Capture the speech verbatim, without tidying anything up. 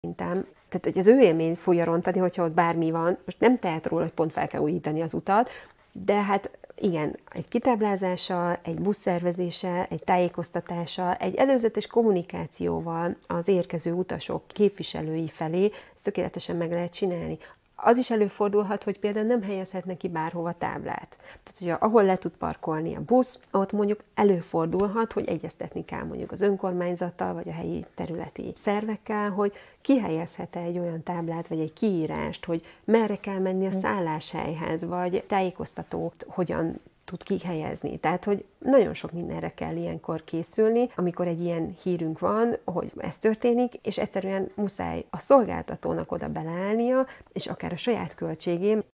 Szerintem, tehát hogy az ő élményt fogja rontani, hogyha ott bármi van, most nem tehet róla, hogy pont fel kell újítani az utat, de hát igen, egy kitáblázással, egy buszszervezéssel, egy tájékoztatással, egy előzetes kommunikációval az érkező utasok képviselői felé ezt tökéletesen meg lehet csinálni. Az is előfordulhat, hogy például nem helyezhetne ki bárhova táblát. Tehát, hogy ahol le tud parkolni a busz, ott mondjuk előfordulhat, hogy egyeztetni kell mondjuk az önkormányzattal, vagy a helyi területi szervekkel, hogy kihelyezhet-e egy olyan táblát, vagy egy kiírást, hogy merre kell menni a szálláshelyhez, vagy tájékoztatót hogyan tud kihelyezni. Tehát, hogy nagyon sok mindenre kell ilyenkor készülni, amikor egy ilyen hírünk van, hogy ez történik, és egyszerűen muszáj a szolgáltatónak oda beleállnia, és akár a saját költségén